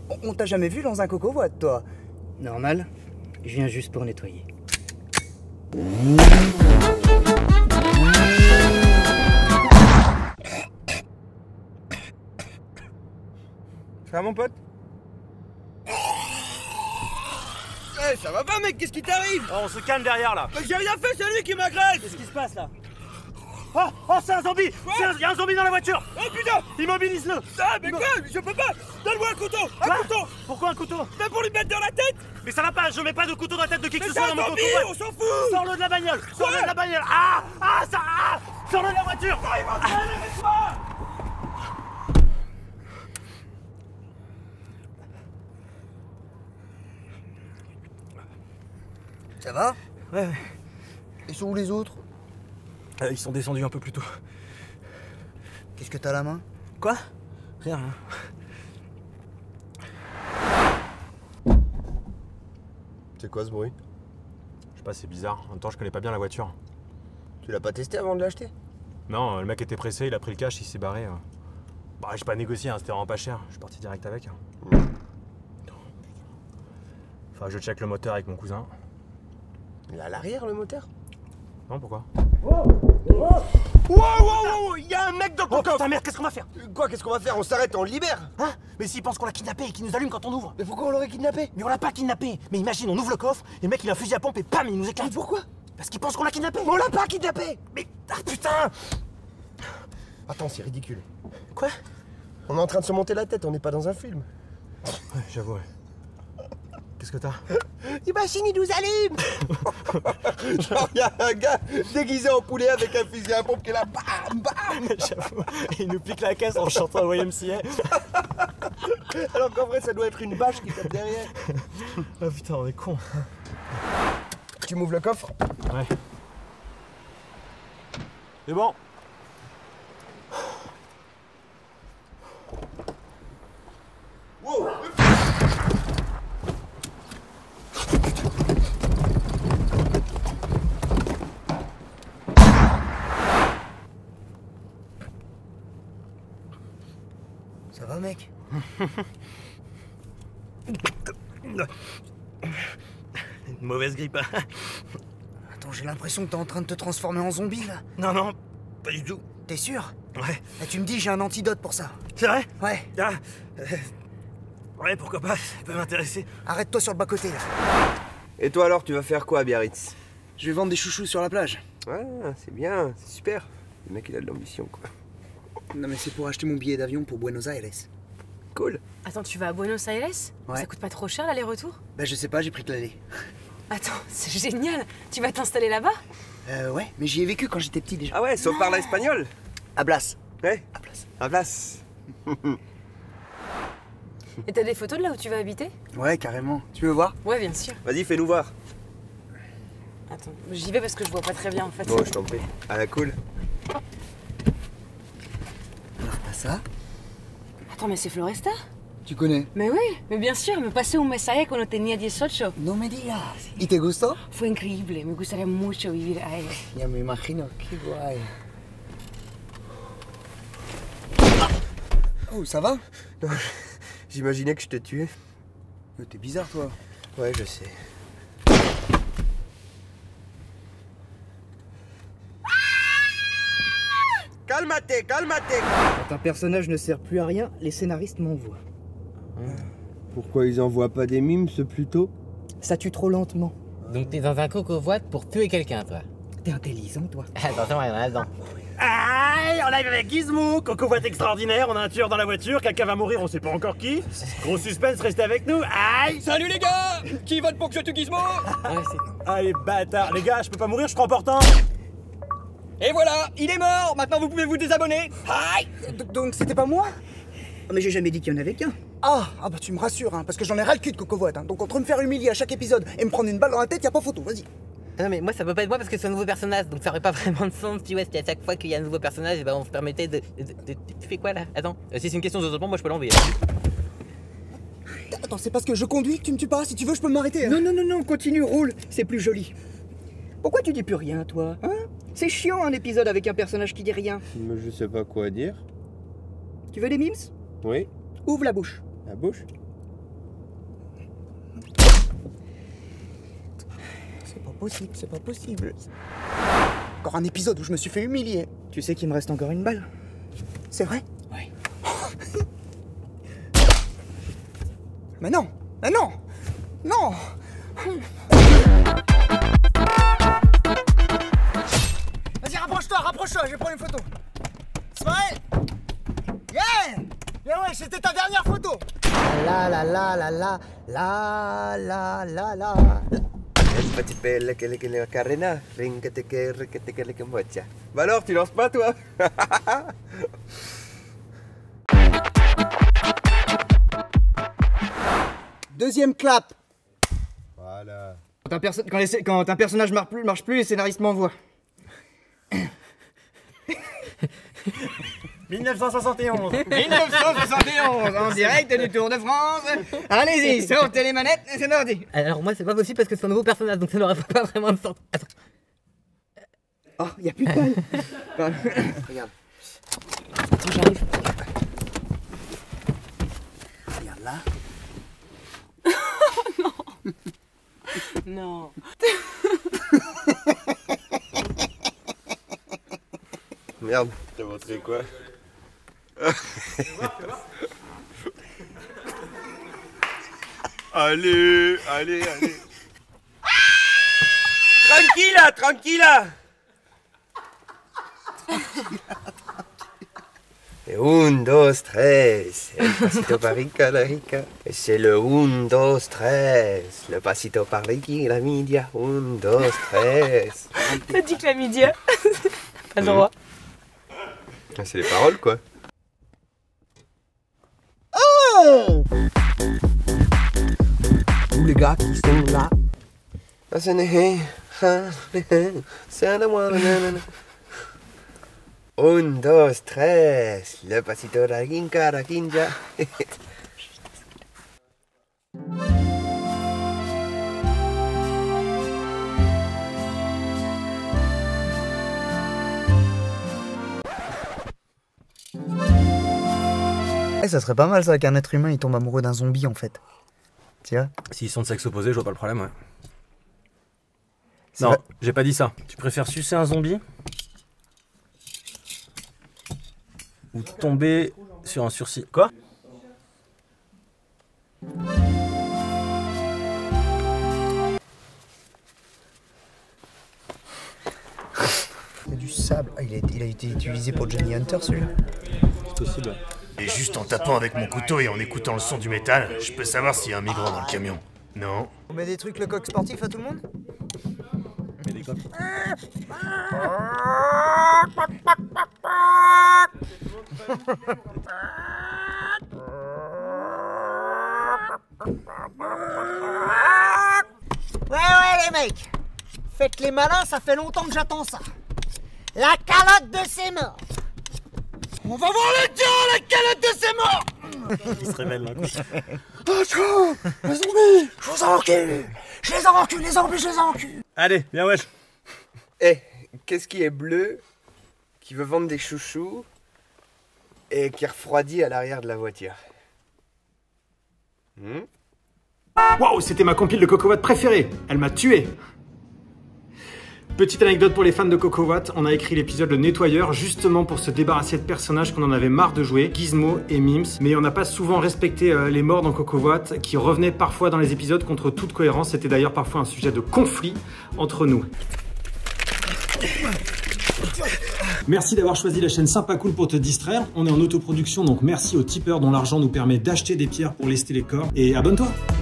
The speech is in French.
On t'a jamais vu dans un cocovoite, toi? Normal, je viens juste pour nettoyer. Ça va mon pote? Eh, ça va pas mec, qu'est-ce qui t'arrive? Oh, on se calme derrière là. J'ai rien fait, c'est lui qui m'agresse! Qu'est-ce qui se passe là? Oh, c'est un zombie! Il y a un zombie dans la voiture! Oh putain! Immobilise-le! Ah mais quoi? Je peux pas! Donne-moi un couteau! Un couteau! Pourquoi un couteau? Mais pour lui mettre dans la tête! Mais ça va pas, je mets pas de couteau dans la tête de qui que Mais ce c'est soit un dans mon zombie, couteau! on s'en fout! Sors-le de la bagnole! Sors-le de la bagnole! Sors-le de la voiture! Oh, il va me laisse-moi! Ça va? Ouais. Ils sont où les autres? Ils sont descendus un peu plus tôt. Qu'est-ce que t'as à la main? Quoi? Rien. C'est quoi ce bruit? Je sais pas, c'est bizarre. En même temps, je connais pas bien la voiture. Tu l'as pas testé avant de l'acheter? Non, le mec était pressé, il a pris le cash, il s'est barré. Bah, j'ai pas négocié, hein, c'était vraiment pas cher. Je suis parti direct avec. Enfin, je check le moteur avec mon cousin. Il est à l'arrière le moteur? Non, pourquoi? Wow! Il y a un mec dans ton Oh coffre! putain, merde, qu'est-ce qu'on va faire? Quoi? Qu'est-ce qu'on va faire? On s'arrête, on le libère? Hein? Mais s'il pense qu'on l'a kidnappé et qu'il nous allume quand on ouvre? Mais pourquoi on l'aurait kidnappé? Mais on l'a pas kidnappé! Mais imagine, on ouvre le coffre, et le mec il a un fusil à pompe et bam, il nous éclate! Mais pourquoi? Parce qu'il pense qu'on l'a kidnappé! On l'a pas kidnappé! Mais. Ah putain! Attends, c'est ridicule. Quoi? On est en train de se monter la tête, on n'est pas dans un film. Ouais, j'avoue, ouais. Qu'est-ce que t'as? Imagine, il nous allume! Genre, il y a un gars déguisé en poulet avec un fusil à pompe qui est là, bam, bam! J'avoue, il nous pique la caisse en chantant YMCA. Alors qu'en vrai, ça doit être une bâche qui tape derrière. Oh putain, on est con. Tu m'ouvres le coffre? Ouais. C'est bon. Wow! Ça va, mec? Une mauvaise grippe, hein? Attends, j'ai l'impression que t'es en train de te transformer en zombie, là. Non, pas du tout. T'es sûr? Ouais. Et tu me dis, j'ai un antidote pour ça. C'est vrai? Ouais. Ah, ouais, pourquoi pas, ça peut m'intéresser. Arrête-toi sur le bas-côté, là. Et toi alors, tu vas faire quoi, Biarritz? Je vais vendre des chouchous sur la plage. Ah, c'est bien, c'est super. Le mec, il a de l'ambition, quoi. Non, mais c'est pour acheter mon billet d'avion pour Buenos Aires. Cool. Attends, tu vas à Buenos Aires? Ouais. Ça coûte pas trop cher l'aller-retour? Bah, je sais pas, j'ai pris que l'aller. Attends, c'est génial! Tu vas t'installer là-bas? Ouais, mais j'y ai vécu quand j'étais petit déjà. Ah ouais, sauf par l'espagnol? À Blas. Ouais, À Blas. à place. Et t'as des photos de là où tu vas habiter? Ouais, carrément. Tu veux voir? Ouais, bien sûr. Vas-y, fais-nous voir. Attends, j'y vais parce que je vois pas très bien en fait. Bon, je t'en prie. À la cool. Alors, t'as ça? Attends, mais c'est Floresta? Tu connais? Mais oui, mais bien sûr, me pasé un mes allá cuando tenía 18. No me digas. ¿Y te gustó? Fue increíble, me gustaría mucho vivir ahí. Ya me imagino, qué guay. Oh, ça va? Non, j'imaginais que je t'ai tué. T'es bizarre, toi. Ouais, je sais. Calmate, calmate! Quand un personnage ne sert plus à rien, les scénaristes m'envoient. Pourquoi ils envoient pas des mimes, plutôt? Ça tue trop lentement. Donc t'es dans un cocovoite pour tuer quelqu'un, toi. T'es intelligent, toi. Attention, il y en a dedans. Aïe, on live avec Gizmo, cocovoite extraordinaire, on a un tueur dans la voiture, quelqu'un va mourir, on sait pas encore qui. Gros suspense, restez avec nous. Aïe! Salut les gars! Qui vote pour que je tue Gizmo? Allez, bâtard, les gars, je peux pas mourir, je crois important. Et voilà, il est mort! Maintenant vous pouvez vous désabonner! Aïe! Donc c'était pas moi? Ah, mais j'ai jamais dit qu'il y en avait qu'un. Ah bah tu me rassures, hein, parce que j'en ai ras le cul de cocovoite. Hein. Donc entre me faire humilier à chaque épisode et me prendre une balle dans la tête, y a pas photo, vas-y. Ah non mais moi ça peut pas être moi parce que c'est un nouveau personnage, donc ça aurait pas vraiment de sens, tu vois, si à chaque fois qu'il y a un nouveau personnage, eh ben on se permettait de... Tu fais quoi là? Attends, si c'est une question de développement, moi je peux l'enlever. Attends, c'est parce que je conduis que tu me tues pas. Si tu veux, je peux m'arrêter. Hein. Non, continue, roule, c'est plus joli. Pourquoi tu dis plus rien, toi, hein? C'est chiant un épisode avec un personnage qui dit rien. Mais je sais pas quoi dire. Tu veux des mimes? Oui, Ouvre la bouche. la bouche. C'est pas possible, c'est pas possible. Encore un épisode où je me suis fait humilier. Tu sais qu'il me reste encore une balle? C'est vrai? Oui. Mais non! Mais non! Non! Vas-y, rapproche-toi, je vais prendre une photo. Smile! Yeah! Yeah, ouais, c'était ta dernière photo! La la la la la la la la la. Bah alors, tu lances pas, toi? Deuxième clap. Voilà. Quand un personnage marche plus, les scénaristes m'envoient. 1971. 1971, en direct du Tour de France. Allez-y, sortez les manettes, c'est parti. Alors moi c'est pas possible parce que c'est un nouveau personnage donc ça n'aurait pas vraiment de sens. Attends. Oh, y a plus de balle. Regarde. Attends, j'arrive. Regarde là. Non. Merde, t'as montré quoi? Allez. Tranquilla. Et 1, 2, 3, el pasito par rica la rica. Et c'est le 1, 2, 3, le pasito par rica la media. 1, 2, 3. T'as dit que la midi. Pas le droit. C'est les paroles, quoi. Oh! Tous les gars qui sont là. C'est un amour. 1, 2, 3, le pasito la quinca, la quinja. Ça serait pas mal ça qu'un être humain il tombe amoureux d'un zombie en fait. Tu vois? S'ils sont de sexe opposé, je vois pas le problème, ouais. C'est Non, vrai. j'ai pas dit ça. Tu préfères sucer un zombie ou tomber sur un sursis? Quoi? C'est du sable. Ah, il a été utilisé pour Johnny Hunter celui-là. C'est possible. Et juste en tapant avec mon couteau et en écoutant le son du métal, je peux savoir s'il y a un migrant dans le camion. Non? On met des trucs le coq sportif à tout le monde? Mais des coques. Ouais les mecs, faites les malins, ça fait longtemps que j'attends ça. La calotte de ces morts. On va voir le dieu, la calotte de ces morts. Il se révèle là, quoi. Oh, les zombies, je vous encule. Je les encule, les zombies, je les encule. Allez, viens wesh. Eh, qu'est-ce qui est bleu, qui veut vendre des chouchous et qui refroidit à l'arrière de la voiture? Waouh, c'était ma compile de Coco Watt préférée. Elle m'a tué. Petite anecdote pour les fans de Coco Watt, on a écrit l'épisode Le Nettoyeur justement pour se débarrasser de personnages qu'on en avait marre de jouer, Gizmo et Mims, mais on n'a pas souvent respecté les morts dans Coco Watt qui revenaient parfois dans les épisodes contre toute cohérence. C'était d'ailleurs parfois un sujet de conflit entre nous. Merci d'avoir choisi la chaîne Sympa Cool pour te distraire. On est en autoproduction, donc merci aux tipeurs dont l'argent nous permet d'acheter des pierres pour lester les corps. Et abonne-toi!